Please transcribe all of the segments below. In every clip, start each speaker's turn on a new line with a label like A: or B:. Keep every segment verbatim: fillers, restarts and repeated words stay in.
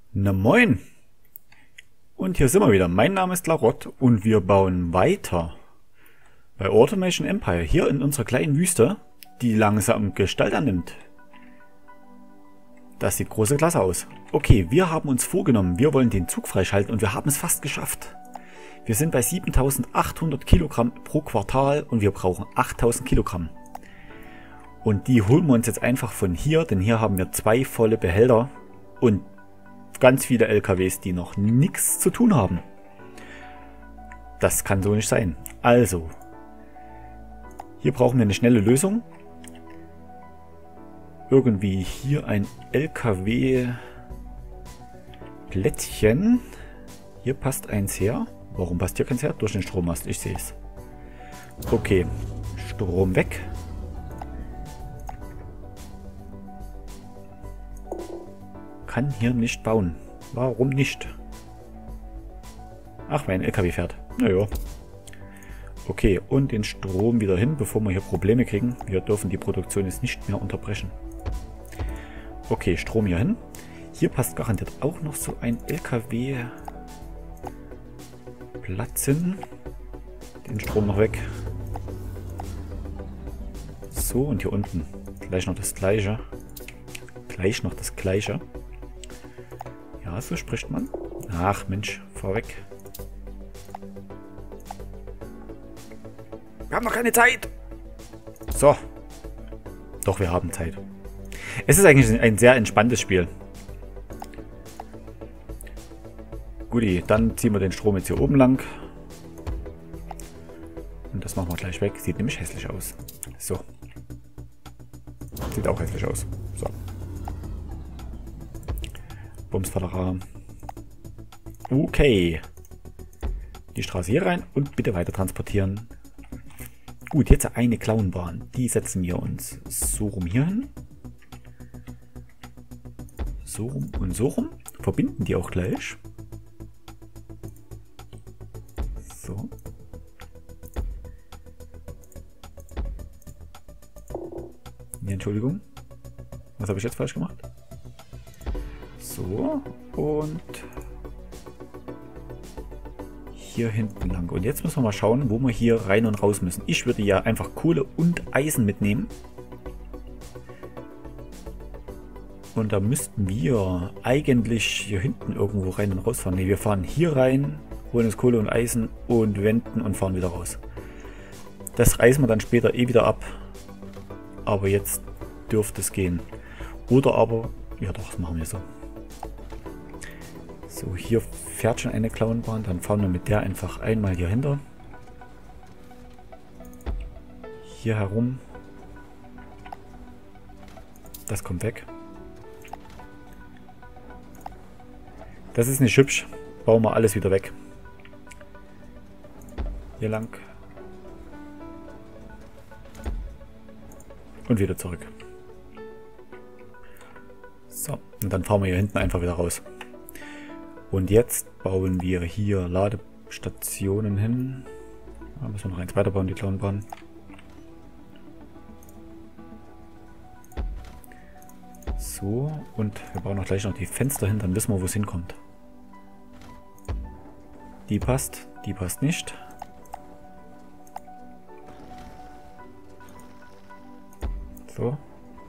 A: Na moin! Und hier sind wir wieder. Mein Name ist Larott und wir bauen weiter bei Automation Empire hier in unserer kleinen Wüste, die langsam Gestalt annimmt. Das sieht große Klasse aus. Okay, wir haben uns vorgenommen, wir wollen den Zug freischalten und wir haben es fast geschafft. Wir sind bei siebentausendachthundert Kilogramm pro Quartal und wir brauchen achttausend Kilogramm. Und die holen wir uns jetzt einfach von hier, denn hier haben wir zwei volle Behälter und ganz viele L K Ws, die noch nichts zu tun haben. Das kann so nicht sein. Also, hier brauchen wir eine schnelle Lösung. Irgendwie hier ein L K W-Plättchen. Hier passt eins her. Warum passt hier keins her? Durch den Strommast, ich sehe es. Okay, Strom weg. Kann hier nicht bauen. Warum nicht? Ach, weil ein L K W fährt. Naja. Okay, und den Strom wieder hin, bevor wir hier Probleme kriegen. Wir dürfen die Produktion jetzt nicht mehr unterbrechen. Okay, Strom hier hin. Hier passt garantiert auch noch so ein L K W Platz hin. Den Strom noch weg. So, und hier unten gleich noch das gleiche. Gleich noch das gleiche. Ja, so spricht man. Ach Mensch, fahr weg. Wir haben noch keine Zeit. So. Doch, wir haben Zeit. Es ist eigentlich ein sehr entspanntes Spiel. Guti, dann ziehen wir den Strom jetzt hier oben lang. Und das machen wir gleich weg. Sieht nämlich hässlich aus. So. Sieht auch hässlich aus. So. Bumsfallera. Okay. Die Straße hier rein und bitte weiter transportieren. Gut, jetzt eine Clownbahn. Die setzen wir uns so rum hier hin. So rum und so rum. Verbinden die auch gleich. So. Nee, Entschuldigung. Was habe ich jetzt falsch gemacht? So. Und hier hinten lang. Und jetzt müssen wir mal schauen, wo wir hier rein und raus müssen. Ich würde ja einfach Kohle und Eisen mitnehmen. Und da müssten wir eigentlich hier hinten irgendwo rein und rausfahren. Ne, wir fahren hier rein, holen uns Kohle und Eisen und wenden und fahren wieder raus. Das reißen wir dann später eh wieder ab. Aber jetzt dürfte es gehen. Oder aber, ja doch, das machen wir so. So, hier fährt schon eine Clownbahn. Dann fahren wir mit der einfach einmal hier hinter. Hier herum. Das kommt weg. Das ist nicht hübsch. Bauen wir alles wieder weg. Hier lang. Und wieder zurück. So, und dann fahren wir hier hinten einfach wieder raus. Und jetzt bauen wir hier Ladestationen hin. Da müssen wir noch eins weiterbauen, die Clownbahn. So, und wir bauen auch gleich noch die Fenster hin, dann wissen wir, wo es hinkommt. Die passt, die passt nicht. So.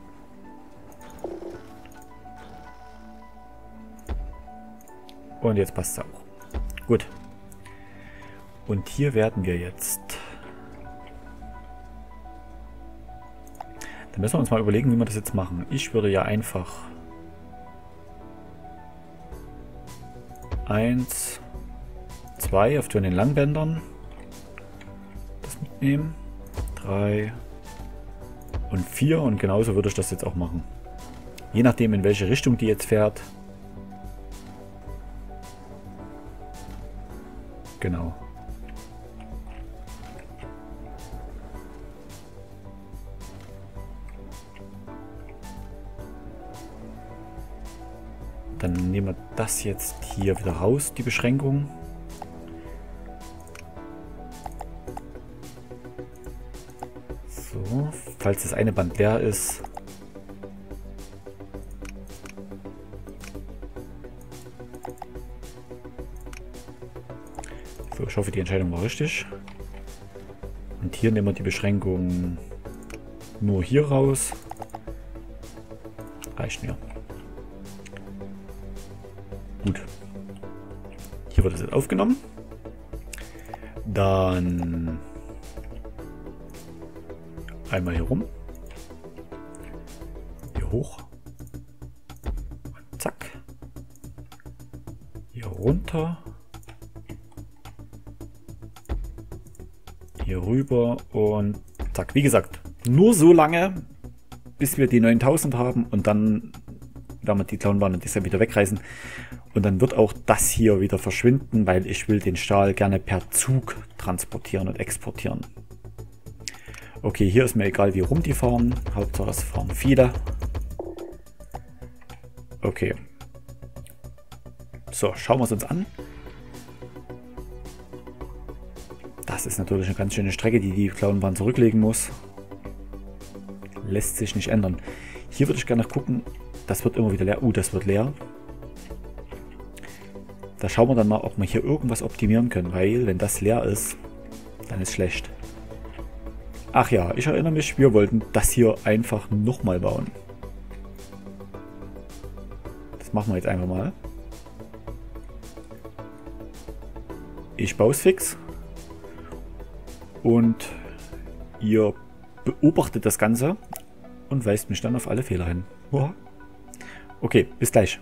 A: Und jetzt passt es auch. Gut. Und hier werden wir jetzt... Dann müssen wir uns mal überlegen, wie wir das jetzt machen. Ich würde ja einfach... Eins, zwei auf den Langbändern. Das mitnehmen. Drei und vier. Und genauso würde ich das jetzt auch machen. Je nachdem, in welche Richtung die jetzt fährt. Genau. Dann nehmen wir das jetzt hier wieder raus, die Beschränkung. So, falls das eine Band leer ist, So, ich hoffe, die Entscheidung war richtig. Und hier nehmen wir die Beschränkung nur hier raus. Reicht mir. Gut. Hier wird das jetzt aufgenommen. Dann einmal hier rum. Hier hoch. Und zack. Hier runter. Hier rüber und zack. Wie gesagt, nur so lange, bis wir die neuntausend haben und dann werden wir die Clownbahn und das wieder wegreißen. Und dann wird auch das hier wieder verschwinden, weil ich will den Stahl gerne per Zug transportieren und exportieren. Okay, hier ist mir egal, wie rum die fahren. Hauptsache es fahren viele. Okay. So, schauen wir es uns an. Das ist natürlich eine ganz schöne Strecke, die die Clownbahn zurücklegen muss. Lässt sich nicht ändern. Hier würde ich gerne gucken, das wird immer wieder leer. Uh, das wird leer. Da schauen wir dann mal, ob wir hier irgendwas optimieren können, weil wenn das leer ist, dann ist schlecht. Ach ja, ich erinnere mich, wir wollten das hier einfach nochmal bauen. Das machen wir jetzt einfach mal. Ich baue es fix. Und ihr beobachtet das Ganze und weist mich dann auf alle Fehler hin. Okay, bis gleich.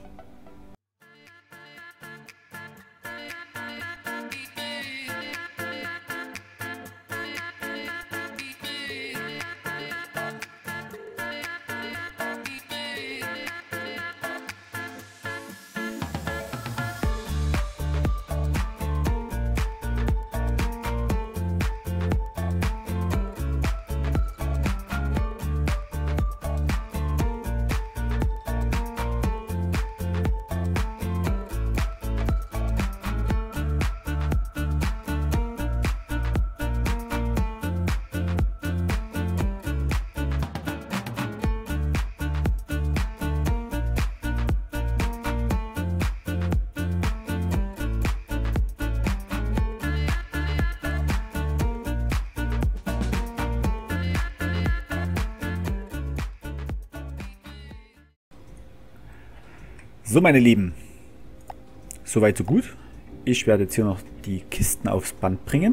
A: So, meine Lieben, soweit so gut. Ich werde jetzt hier noch die Kisten aufs Band bringen.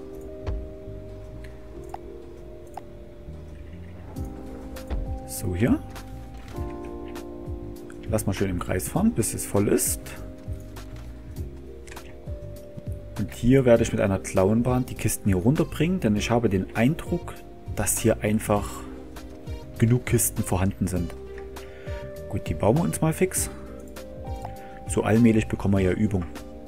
A: So, hier. Lass mal schön im Kreis fahren, bis es voll ist. Und hier werde ich mit einer Clownbahn die Kisten hier runterbringen, denn ich habe den Eindruck, dass hier einfach genug Kisten vorhanden sind. Gut, die bauen wir uns mal fix. So allmählich bekommen wir ja Übung.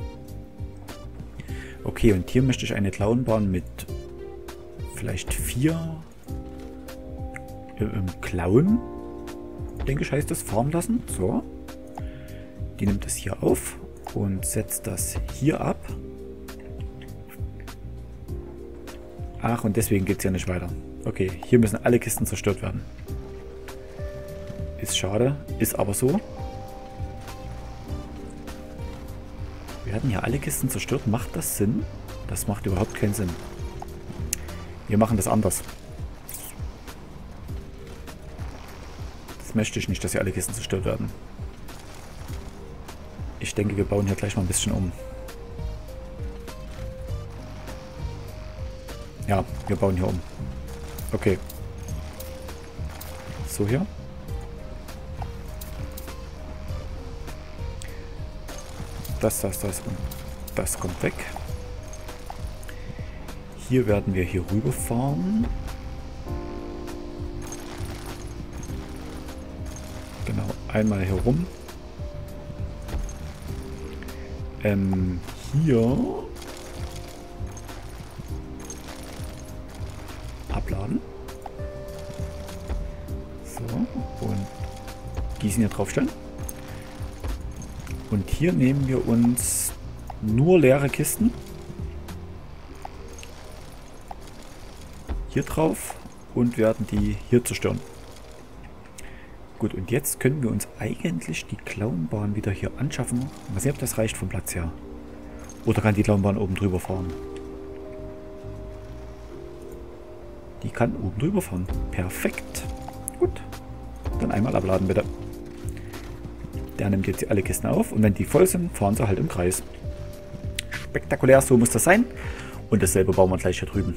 A: Okay, und hier möchte ich eine Clownbahn mit vielleicht vier äh, Clown, denke ich, heißt das, fahren lassen. So. Die nimmt es hier auf und setzt das hier ab. Ach, und deswegen geht es ja nicht weiter. Okay, hier müssen alle Kisten zerstört werden. Ist schade, ist aber so. Wir hatten hier alle Kisten zerstört. Macht das Sinn? Das macht überhaupt keinen Sinn. Wir machen das anders. Das möchte ich nicht, dass hier alle Kisten zerstört werden. Ich denke, wir bauen hier gleich mal ein bisschen um. Ja, wir bauen hier um. Okay. So hier. Das, das, das und das kommt weg. Hier werden wir hier rüber fahren. Genau, einmal hier rum. Ähm, hier abladen. So, und Gießen hier draufstellen. Und hier nehmen wir uns nur leere Kisten. Hier drauf und werden die hier zerstören. Gut, und jetzt können wir uns eigentlich die Clownbahn wieder hier anschaffen. Mal sehen, ob das reicht vom Platz her. Oder kann die Klauenbahn oben drüber fahren? Die kann oben drüber fahren. Perfekt. Gut. Dann einmal abladen bitte. Der nimmt jetzt alle Kisten auf und wenn die voll sind, fahren sie halt im Kreis. Spektakulär, so muss das sein. Und dasselbe bauen wir gleich hier drüben.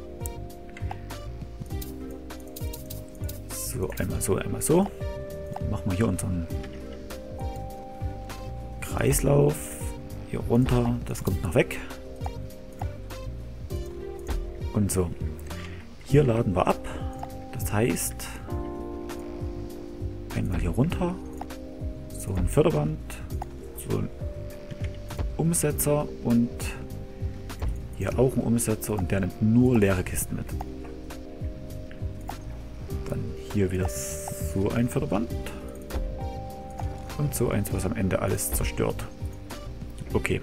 A: So, einmal so, einmal so. Dann machen wir hier unseren Kreislauf. Hier runter, das kommt noch weg. Und so. Hier laden wir ab. Das heißt, einmal hier runter. So ein Förderband. So ein Umsetzer und hier auch ein Umsetzer und der nimmt nur leere Kisten mit. Dann hier wieder so ein Förderband. Und so eins, was am Ende alles zerstört. Okay.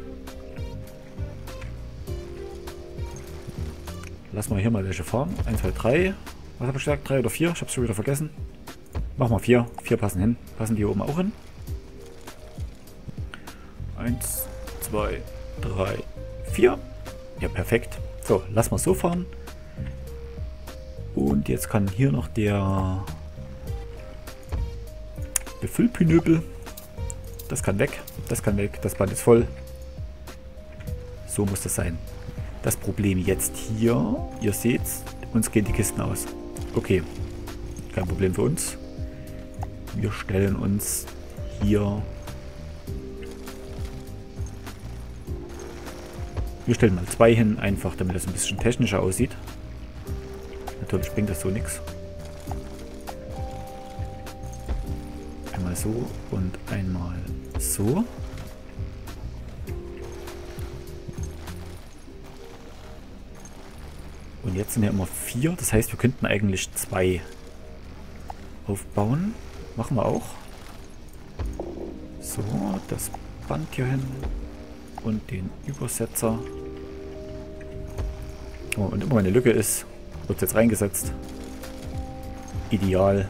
A: Lassen wir hier mal welche fahren. eins, zwei, drei. Was habe ich gesagt? drei oder vier? Ich habe es schon wieder vergessen. Machen wir vier. vier passen hin. Passen die hier oben auch hin? eins, zwei, drei, vier. Ja, perfekt. So, lassen wir so fahren. Und jetzt kann hier noch der Befüllpinöbel. Das kann weg. Das kann weg. Das Band ist voll. So muss das sein. Das Problem jetzt hier, ihr seht, uns gehen die Kisten aus. Okay, kein Problem für uns. Wir stellen uns hier... Wir stellen mal zwei hin, einfach damit das ein bisschen technischer aussieht. Natürlich bringt das so nichts. Einmal so und einmal so. Und jetzt sind ja immer vier, das heißt, wir könnten eigentlich zwei aufbauen. Machen wir auch. So, das Band hier hin und den Übersetzer. Oh, und immer wenn eine Lücke ist, wird es jetzt reingesetzt. Ideal.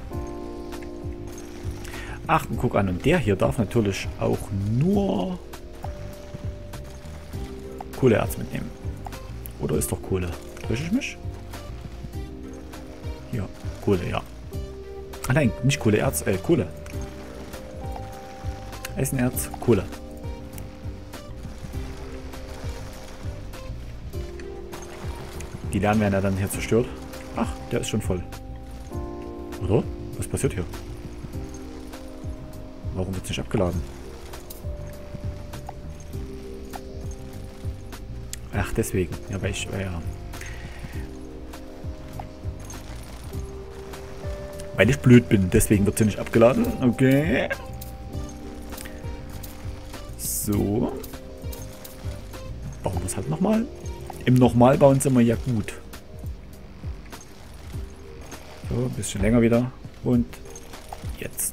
A: Ach, und guck an, und der hier darf natürlich auch nur Kohleerz mitnehmen. Oder ist doch Kohle? Täusche ich mich? Ja, Kohle, ja. Ah nein, nicht Kohleerz, äh, Kohle. Eisenerz, Kohle. Die Lernen werden ja dann hier zerstört. Ach, der ist schon voll. Oder? Was passiert hier? Warum wird es nicht abgeladen? Ach, deswegen. Ja, weil ich... Äh, ja. Weil ich blöd bin, deswegen wird sie nicht abgeladen. Okay. So. Bauen wir es halt nochmal. Im Normalbauen sind wir ja gut. So, ein bisschen länger wieder. Und jetzt.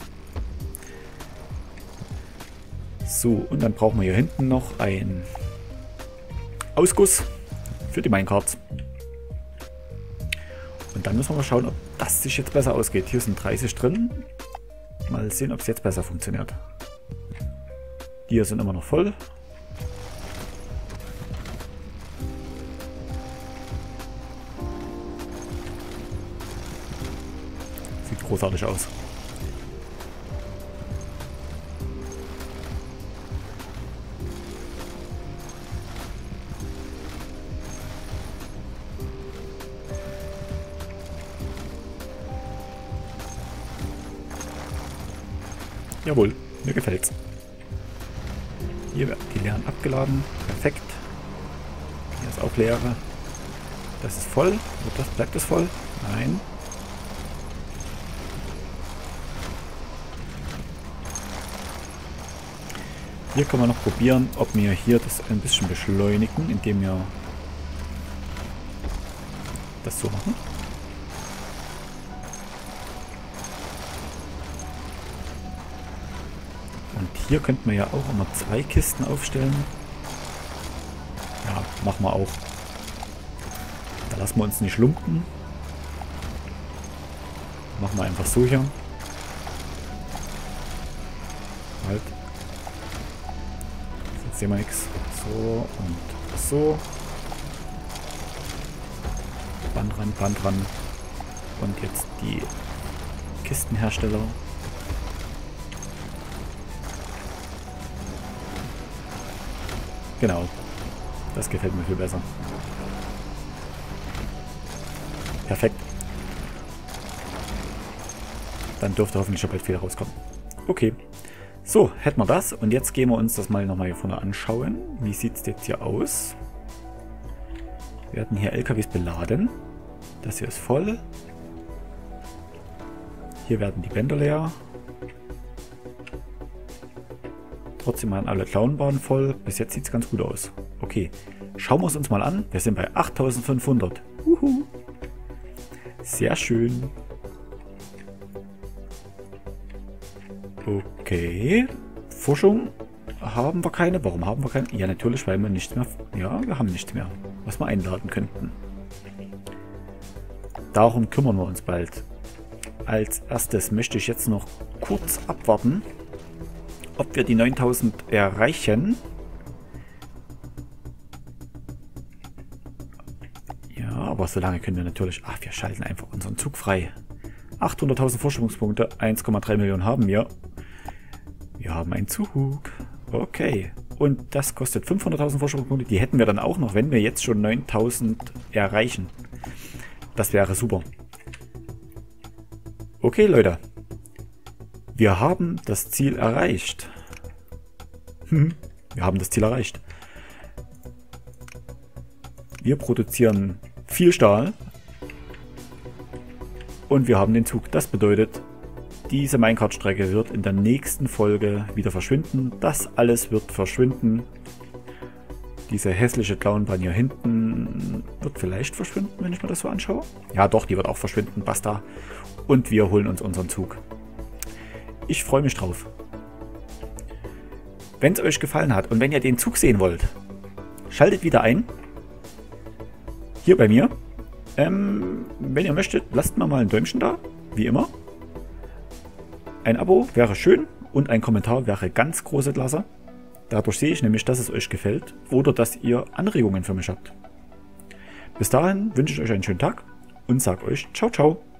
A: So, und dann brauchen wir hier hinten noch einen Ausguss für die Minecarts. Und dann müssen wir mal schauen, ob das sich jetzt besser ausgeht. Hier sind dreißig drin. Mal sehen, ob es jetzt besser funktioniert. Die hier sind immer noch voll. Sieht großartig aus. Jawohl, mir gefällt's. Hier werden die leeren abgeladen. Perfekt. Hier ist auch leere. Das ist voll. Wird das, bleibt das voll? Nein. Hier können wir noch probieren, ob wir hier das ein bisschen beschleunigen, indem wir das so machen. Und hier könnten wir ja auch immer zwei Kisten aufstellen. Ja, machen wir auch. Da lassen wir uns nicht lumpen. Machen wir einfach so hier. Halt. sehen wir nichts. So und so. Band ran, Band ran. Und jetzt die Kistenhersteller. Genau. Das gefällt mir viel besser. Perfekt. Dann dürfte hoffentlich schon bald viel rauskommen. Okay. So, hätten wir das. Und jetzt gehen wir uns das mal nochmal hier vorne anschauen. Wie sieht es jetzt hier aus? Wir hatten hier L K Ws beladen. Das hier ist voll. Hier werden die Bänder leer. Trotzdem waren alle Clownbahnen voll. Bis jetzt sieht es ganz gut aus. Okay, schauen wir es uns mal an. Wir sind bei achttausendfünfhundert. Uhu. Sehr schön. Okay. Forschung haben wir keine. Warum haben wir keine? Ja, natürlich, weil wir nichts mehr... Ja, wir haben nichts mehr, was wir einladen könnten. Darum kümmern wir uns bald. Als erstes möchte ich jetzt noch kurz abwarten, ob wir die neuntausend erreichen. Ja, aber so lange können wir natürlich... Ach, wir schalten einfach unseren Zug frei. achthunderttausend Forschungspunkte, eins Komma drei Millionen haben wir. Wir haben einen Zug. Okay. Und das kostet fünfhunderttausend Forschungspunkte. Die hätten wir dann auch noch, wenn wir jetzt schon neuntausend erreichen. Das wäre super. Okay, Leute. Wir haben das Ziel erreicht. Hm, wir haben das Ziel erreicht. Wir produzieren viel Stahl. Und wir haben den Zug. Das bedeutet, diese Minecart-Strecke wird in der nächsten Folge wieder verschwinden. Das alles wird verschwinden. Diese hässliche Clownbahn hier hinten wird vielleicht verschwinden, wenn ich mir das so anschaue. Ja doch, die wird auch verschwinden. Basta. Und wir holen uns unseren Zug. Ich freue mich drauf. Wenn es euch gefallen hat und wenn ihr den Zug sehen wollt, schaltet wieder ein. Hier bei mir. Ähm, wenn ihr möchtet, lasst mir mal ein Däumchen da. Wie immer. Ein Abo wäre schön und ein Kommentar wäre ganz große Klasse. Dadurch sehe ich nämlich, dass es euch gefällt oder dass ihr Anregungen für mich habt. Bis dahin wünsche ich euch einen schönen Tag und sage euch ciao, ciao.